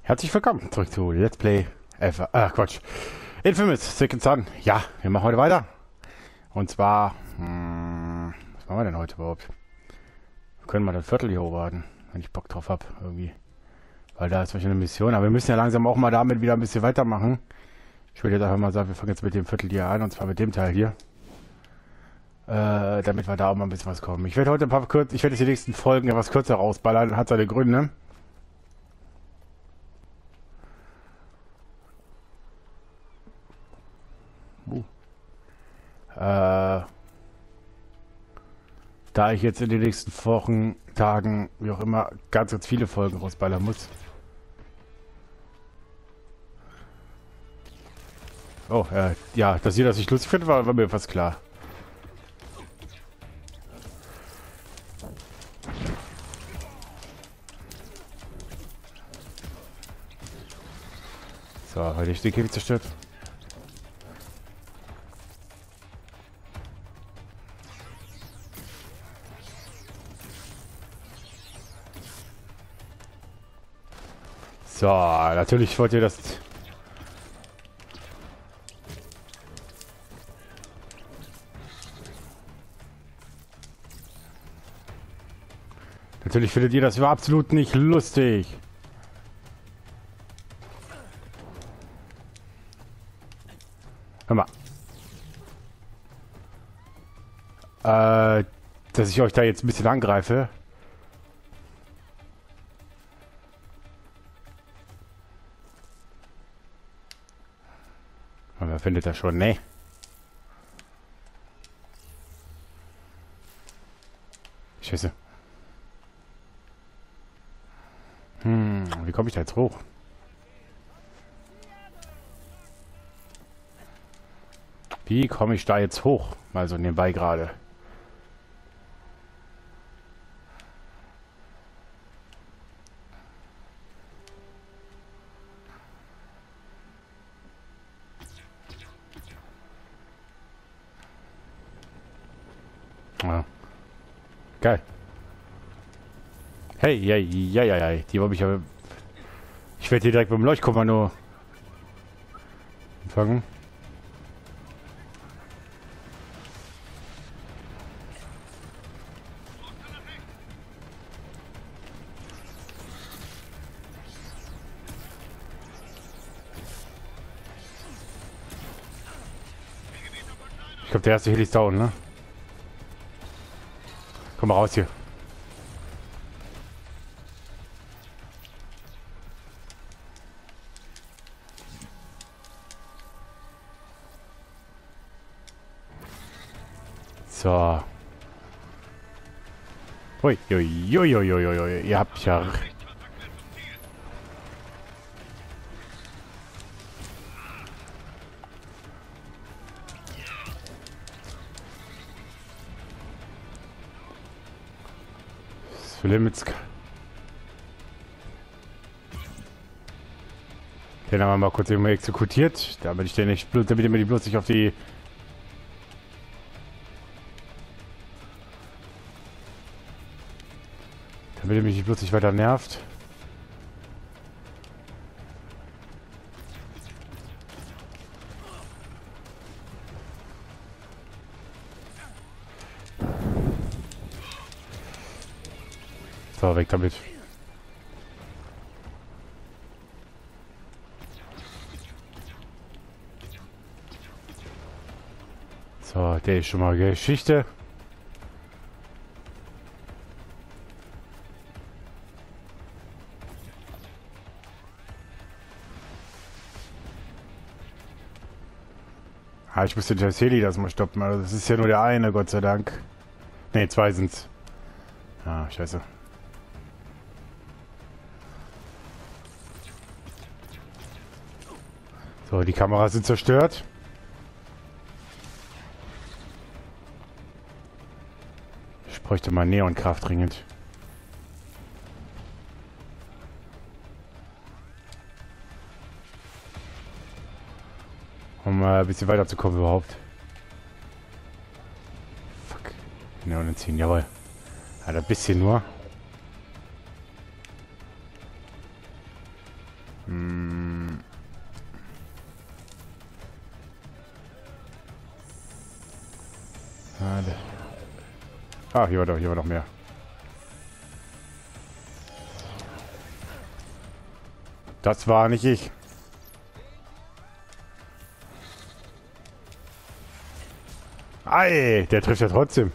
Herzlich willkommen zurück zu Let's Play Quatsch. Infamous Second Son. Ja, wir machen heute weiter. Und zwar, was machen wir denn heute überhaupt? Wir können mal das Viertel hier hochladen, wenn ich Bock drauf habe, irgendwie. Weil da ist wahrscheinlich eine Mission, aber wir müssen ja langsam auch mal damit wieder ein bisschen weitermachen. Ich würde jetzt einfach mal sagen, wir fangen jetzt mit dem Viertel hier an, und zwar mit dem Teil hier. Damit wir da auch mal ein bisschen was kommen. Ich werde heute ich werde jetzt die nächsten Folgen etwas kürzer rausballern, hat seine Gründe. Da ich jetzt in den nächsten Wochen, Tagen, wie auch immer, ganz viele Folgen rausballern muss. Oh, ja, dass ihr das nicht lustig findet, war mir fast klar. So, heute ich den Käfig zerstört. So, natürlich wollt ihr das... Natürlich findet ihr das absolut nicht lustig. Hör mal. Dass ich euch da jetzt ein bisschen angreife. Aber findet das schon, ne? Scheiße. Wie komme ich da jetzt hoch? Wie komme ich da jetzt hoch? Also nebenbei gerade. Ja. Geil. Hey, ja. Die habe ich aber... Ich werde hier direkt mit dem Leuchtkommando empfangen. Ich glaube, der erste Heli ist down, ne? Komm mal raus hier. So. Ui, ihr habt ja... Limits. Den haben wir mal kurz immer exekutiert, damit ich den nicht, damit er mir die bloß nicht auf die... Damit er mich nicht bloß nicht weiter nervt. So, weg damit. So, der ist schon mal Geschichte. Ah, ich musste das Heli das mal stoppen. Also das ist ja nur der eine, Gott sei Dank. Ne, zwei sind's. Ah, scheiße. So, die Kameras sind zerstört. Ich bräuchte mal Neonkraft dringend. Um ein bisschen weiterzukommen überhaupt. Fuck. Neon entziehen, jawohl. Ja, ein bisschen nur. Ah, hier war noch mehr. Das war nicht ich. Ei, der trifft ja trotzdem.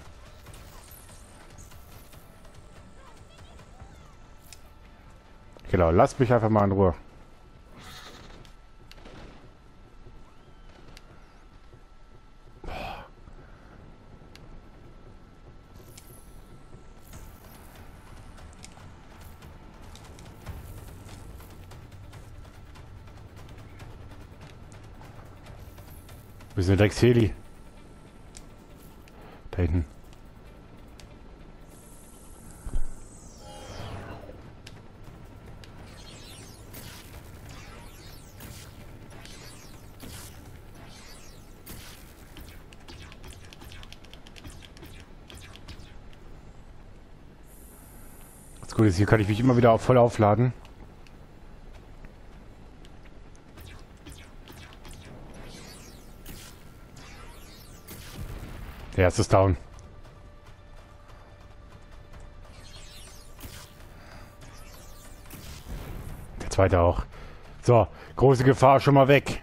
Genau, lasst mich einfach mal in Ruhe. Wir sind Rex Heli. Da hinten. Das Gute ist, hier kann ich mich immer wieder voll aufladen. Der erste ist down. Der zweite auch. So, große Gefahr schon mal weg.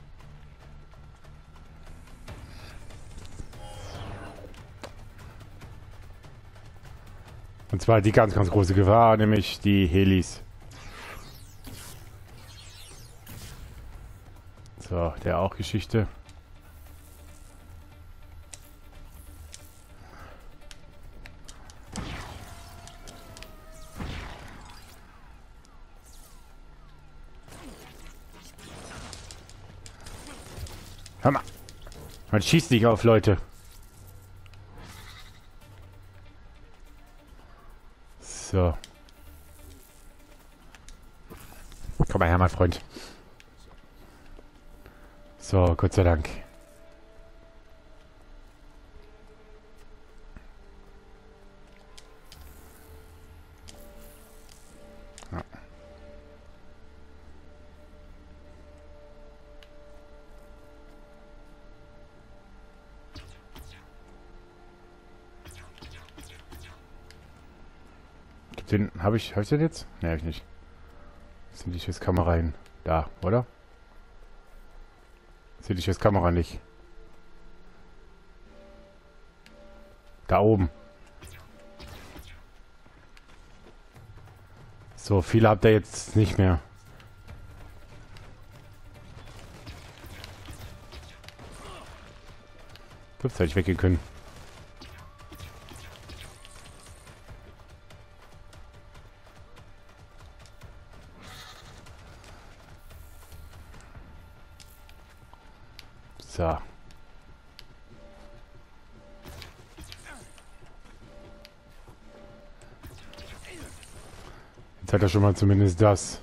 Und zwar die ganz, ganz große Gefahr, nämlich die Helis. So, der auch Geschichte. Hör mal. Man schießt nicht auf Leute. So. Komm mal her, mein Freund. So, Gott sei Dank. Ja. Den habe ich den jetzt? Ne, habe ich nicht. Sind die jetzt Kamera hin? Da, oder? Sehe ich jetzt Kamera nicht. Da oben. So, viele habt ihr jetzt nicht mehr. Ups, hätte ich weggehen können. So. Jetzt hat er schon mal zumindest das.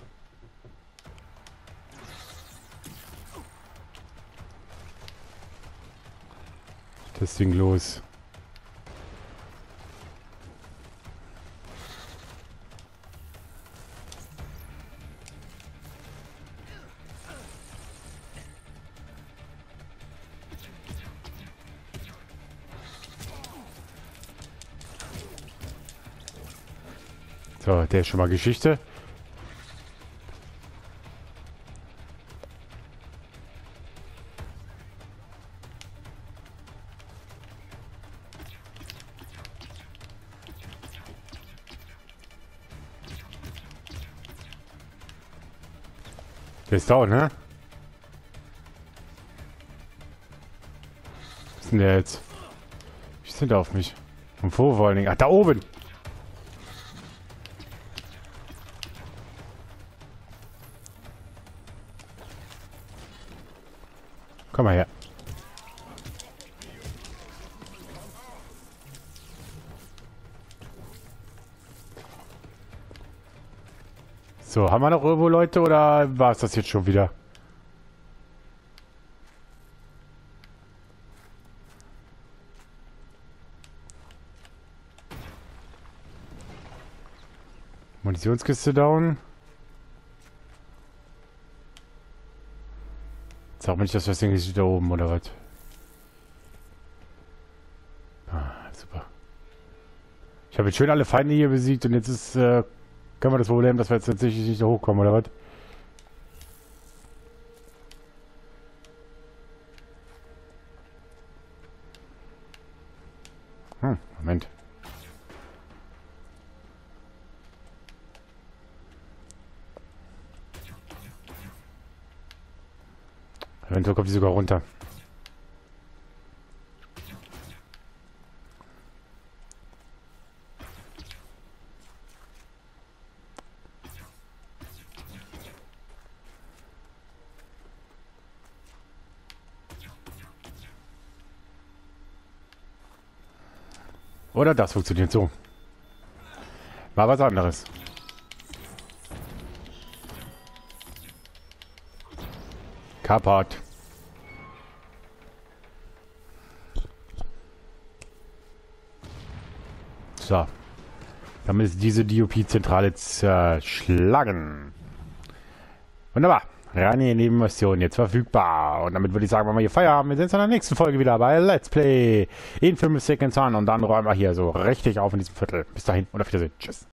Das Ding los. So, der ist schon mal Geschichte. Der ist down, ne? Was ist denn der jetzt? Wie sind der auf mich? Und vor allen Dingen. Ach, da oben! Komm mal her. So, haben wir noch irgendwo Leute oder war es das jetzt schon wieder? Munitionskiste down. Sag mal nicht, dass das Ding ist da oben oder was? Ich habe jetzt schön alle Feinde hier besiegt und jetzt ist, können wir das Problem, dass wir jetzt tatsächlich nicht so hochkommen, oder was? Moment. Eventuell kommt die sogar runter. Oder das funktioniert so. Mal was anderes. Kapert. So. Damit ist diese DOP-Zentrale zerschlagen. Wunderbar. Reine Nebenmission jetzt verfügbar. Und damit würde ich sagen, wenn wir hier Feierabend, wir sehen uns in der nächsten Folge wieder bei Let's Play Infamous Second Son. Und dann räumen wir hier so richtig auf in diesem Viertel. Bis dahin und auf Wiedersehen. Tschüss.